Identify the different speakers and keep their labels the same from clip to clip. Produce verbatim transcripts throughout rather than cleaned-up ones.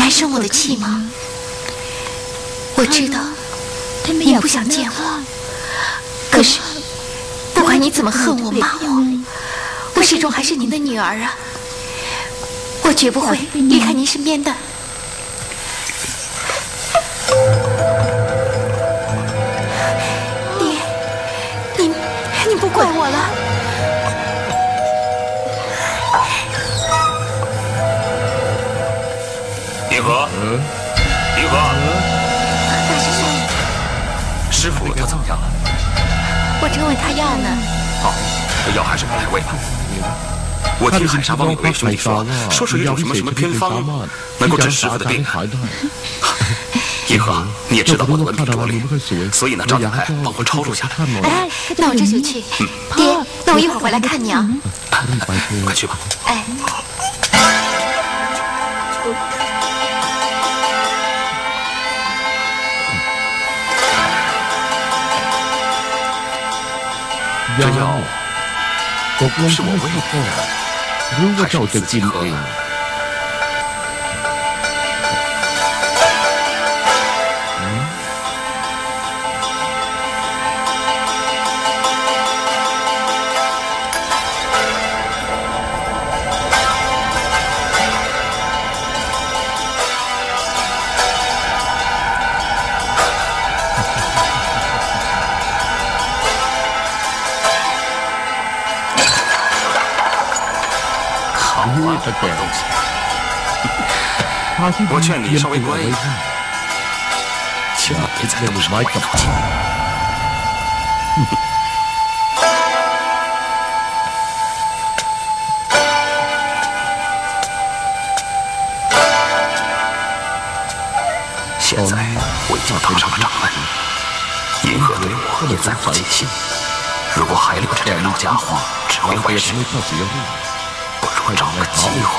Speaker 1: 还生我的气吗？我知道你不想见我，可是不管你怎么恨我、骂我，我始终还是您的女儿啊！我绝不会离开您身边的。爹，您您不怪我了。
Speaker 2: 银河，嗯，银河，
Speaker 1: 大师兄，
Speaker 2: 师傅他怎么样了？
Speaker 1: 我正喂他药呢。
Speaker 2: 好，药还是我来喂吧。我听海沙帮有位兄弟说，说是有一种什么什么偏方能够治师傅的病。银河，你也知道我的文笔拙劣，所以呢，照你来帮我抄录下来。
Speaker 1: 哎，那我这就去。嗯，爹，那我一会儿回来看你啊。
Speaker 2: 快去吧。
Speaker 1: 哎。
Speaker 2: 这药是我喂的，
Speaker 3: 如果照着进喝。
Speaker 2: 这个东西，我劝你稍微乖一点，千万别再动什么歪脑筋。现在我已经当上了掌门，银河对我也在乎尽心。如果还留着这个老家伙，只会坏事。不如找个机会。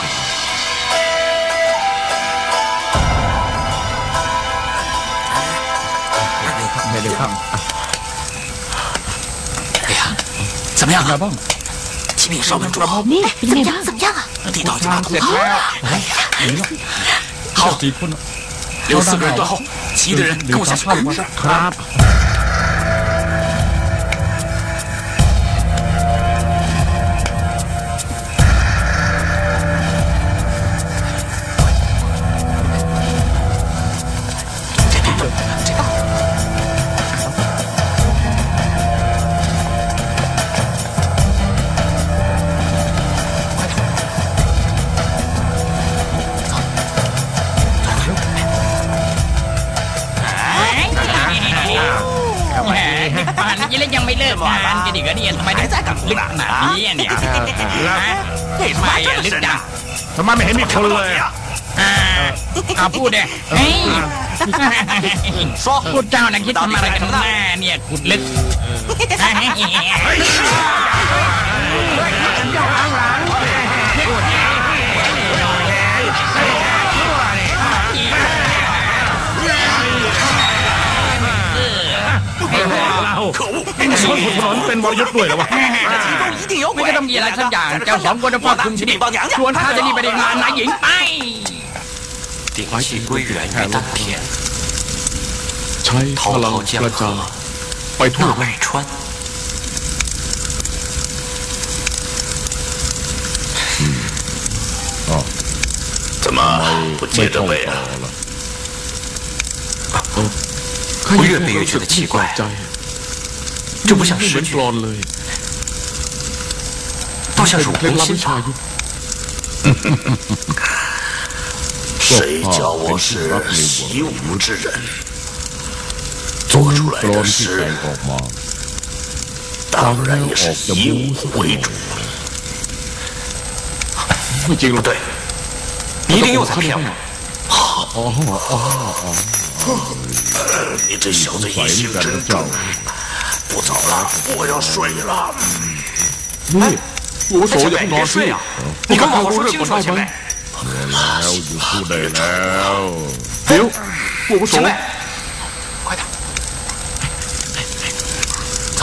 Speaker 2: 哎呀，怎么样啊？机敏稍稳住了。
Speaker 1: 哎，怎么样？怎么样啊？
Speaker 2: 地道就把通好。哎呀，好，留四个人断后，其余的人跟我下去看。是。
Speaker 4: ยังไม่เลิกงานกันอีกเหรอเนี่ยทำไมถึงลึกขนาดนี้เนี่ยทำไมอ่ะลึกจังทำไมไม่เห็นมีคนเลยอ่ะอ่าพูดเลยเฮ้ยพูดเจ้านะคิดทำอะไรกันแน่เนี่ยขุดลึก
Speaker 2: 可恶！
Speaker 3: 你说ขุดถนนเป็นวรยุทธ์ด้วยเหรอวะ
Speaker 4: ไม่ก็ต้องมีอะไรสักอย่างเจ้าสองคนจะพ่อคุมที่นี่ชวนข้าจะรีบไปงานนายหญิงไป
Speaker 2: 定气归元于丹田，
Speaker 3: ใช้พลังกระจายไปทั่ว
Speaker 2: 纳外川。
Speaker 3: 哦，
Speaker 2: 怎么不接着喂啊？我越背越觉得奇怪，这不像诗句，倒像是武功心法。
Speaker 5: 谁叫我是习武之人，做出来的事当然也是以武为主。
Speaker 2: 不对，你一定又在骗我。
Speaker 3: 哦哦哦！
Speaker 5: 你这小子疑心真重。不早了，我要睡了。
Speaker 3: 你，我手也不
Speaker 2: 别睡啊！你跟我好好说清楚，前辈。
Speaker 3: แล้วอยู่พูดได้แล้วเดี๋ยวผู้อาวุโส
Speaker 2: 快点，走。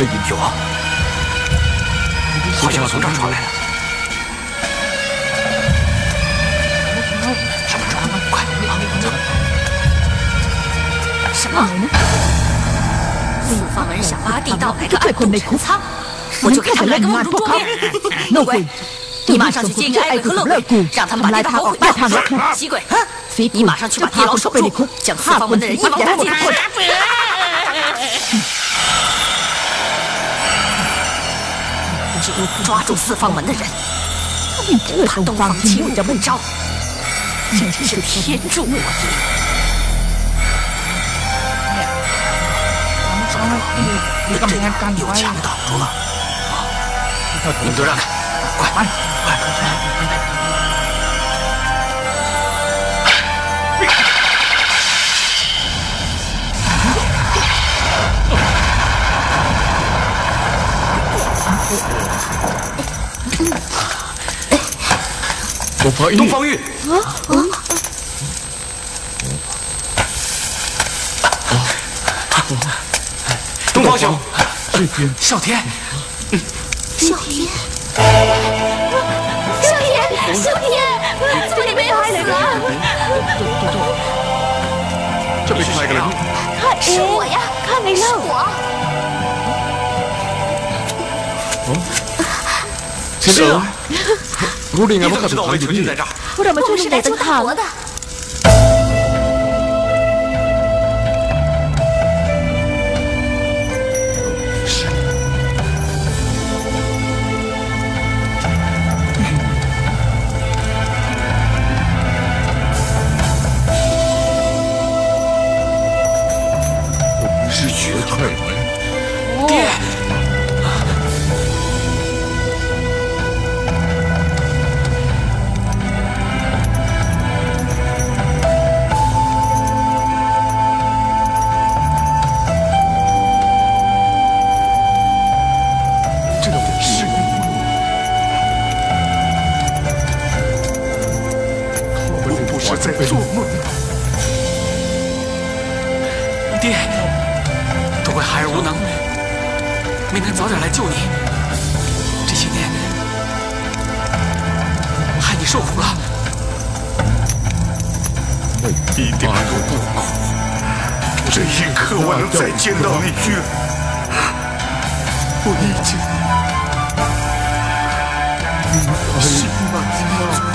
Speaker 2: 有啊，好像从这儿传来的。什么传？快，走！
Speaker 1: 什么？四方门想挖地道来个暗度陈仓，我就给他们来个瓮中捉鳖。怒鬼，你马上去接应艾鬼和乐鬼，让他们把地道毁掉。喜鬼，你马上去把地牢守住，将四方门的人一网打尽。只有抓住四方门的人，不怕东方青雾不招，简直是天助我也！
Speaker 2: 这样有墙挡住了，你们都让开，快快！东方玉，东方兄，少天，
Speaker 1: 少天，少天，少天，怎么你没有死啊？
Speaker 3: 这边是哪个人？
Speaker 1: 是我呀，看没是我。
Speaker 3: 天儿，รู้ได้ไงว่าข้า
Speaker 2: 知道我们囚禁在这儿？
Speaker 1: 我们是来救大伯的。
Speaker 2: 是。
Speaker 3: 是绝快门。
Speaker 2: 爹。
Speaker 5: 在做梦，
Speaker 2: 爹，都怪孩儿无能，没能早点来救你。这些年，害你受苦了。
Speaker 5: 一点都不苦，这一刻我能再见到你月，我已经心满意足。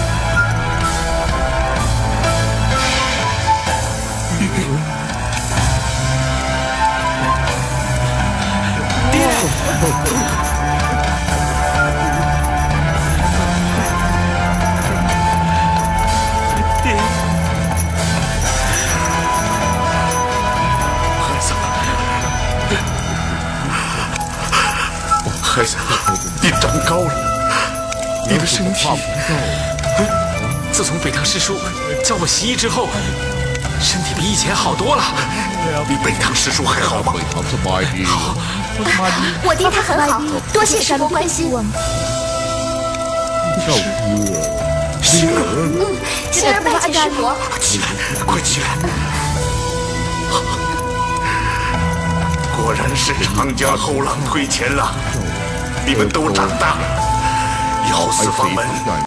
Speaker 5: 孩子，你长高了，你的身体……
Speaker 2: 自从北堂师叔教我习医之后，身体比以前好多了。
Speaker 5: 比北堂师叔还好吗？
Speaker 2: 好，
Speaker 1: 我爹他很好，多谢师伯关心。
Speaker 5: 星儿，
Speaker 1: 嗯，星儿拜见师伯。
Speaker 5: 起来，快起来！果然是长江后浪推前浪。 你们都长大了，以后四方门